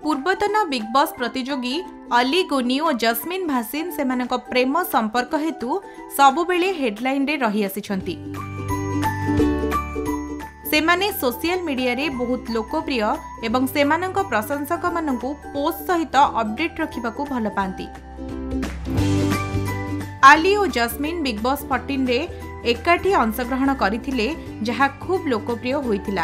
पूर्वतन big boss प्रतियोगी अली गोनी और जस्मिन भासिन सेमानक प्रेम संपर्क हेतु सबुबेले हेडलाइन रे रही आसिछंती। सेमाने सोशल मीडिया रे बहुत लोकप्रिय एवं सेमानक प्रशंसक मानकु पोस्ट सहित अपडेट रखिबाकू भल पांती। आली और जस्मिन बिग बॉस 14 रे एकाठी अंशग्रहण करथिले जहा खूब लोकप्रिय होइतिला।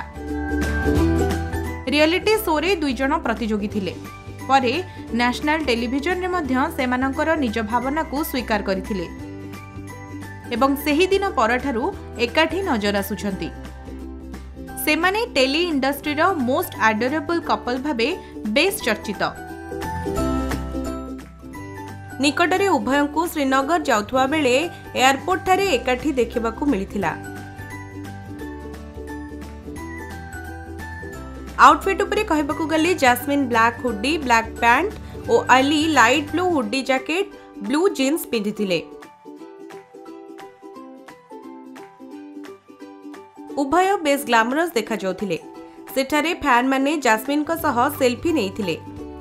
रियलिटी शो रे दुई जण प्रतियोगी थिले परे नेशनल टेलीविजन रे मध्य सेमानकर निज भावना को स्वीकार करथिले एवं सेही दिन परठारु एकाठी नजर आसुछंती। सेमाने टेली इंडस्ट्री रो मोस्ट एडोरेबल कपल भाबे बेस चर्चित। निकटरे उभय को श्रीनगर जाउथुवा बेले एयरपोर्ट ठारे एकाठी देखिबाकू मिलिथिला। आउटफिट उपरे कहबाकू गले Jasmin black hoodie black pants और Aly light blue hoodie jacket blue jeans पिंधिथिले। उभय बेस ग्लैमरस देखा जाउथिले। सेठारे फैन माने जैस्मिन को सह सेल्फी नेइथिले।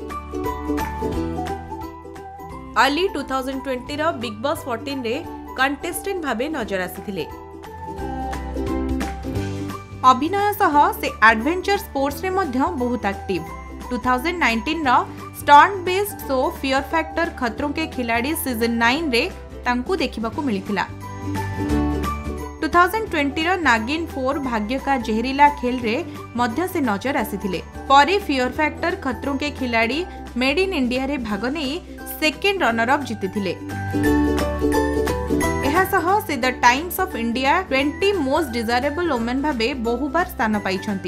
अली 2020 रो बिग बॉस 14 रे कंटेस्टेंट भाबे नजर आसीथिले। अभिनय सह से एडवेंचर स्पोर्ट्स रे मध्य बहुत एक्टिव। 2019 रो stunt based show Fear Factor Khatron Ke खिलाड़ी सीजन 9 रे तांकू देखिबाकू मिलिथिला। 2020 रो नागिन 4 भाग्य का जहरीला खेल रे मध्य से नजर आसीथिले। परे फियर फैक्टर खतरों के खिलाड़ी मेड इन इंडिया रे भाग नेई सेकेंड रनर अप जीतिथिले। सह से the Times of India 20 most desirable women भाबे बहुबार स्थान पाइछंती।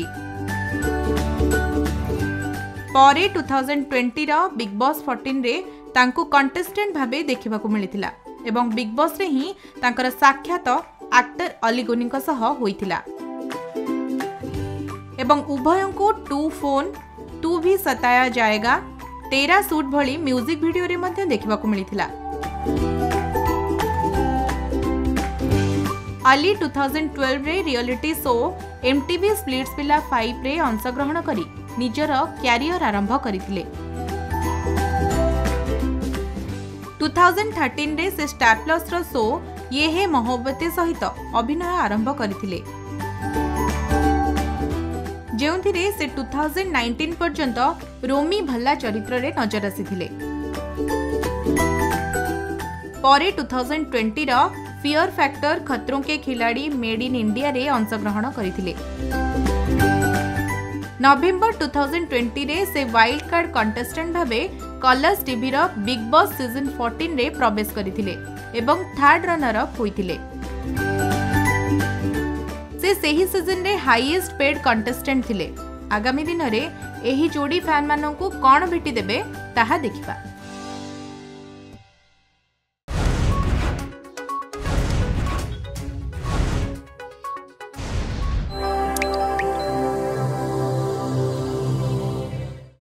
परे 2020 रो बिग बॉस 14 रे तांकू कंटेस्टेंट भाबे देखिबाकू मिलिथिला एवं बिग बॉस रे ही तांकर साक्षात एक्टर अली गोनी को सह होइथिला एवं उभयों को 2 फोन 2 भी सताया जाएगा 13 सूट भली म्यूजिक वीडियो रे मध्य देखिबाकू मिलिथिला। अली 2012 रे रियलिटी शो MTV स्प्लिट्सविला 5 रे अंशग्रहण करी निजर क्यारियर आरंभ करथिले। 2013 रे से स्टार प्लस रो शो ये है मोहब्बते सहित अभिनय आरंभ करथिले जेउथिरे से 2019 पर्यंत रोमी भल्ला चरित्र रे नजर आसीथिले। परे 2020 रो फियर फैक्टर खतरों के खिलाड़ी मेड इन इंडिया रे अंशग्रहण करथिले। नवेम्बर 2020 रे से वाइल्ड कार्ड कंटेस्टेंट भाबे कलर्स टीवी रो बिग बॉस सीजन 14 रे प्रवेश करथिले एवं थर्ड रनर अप होइथिले। से सेही सीजन रे हाईएस्ट पेड कंटेस्टेंट थिले। आगामी दिन रे एही जोड़ी फैन माननकु कोन भेटी देबे ताहा देखिबा।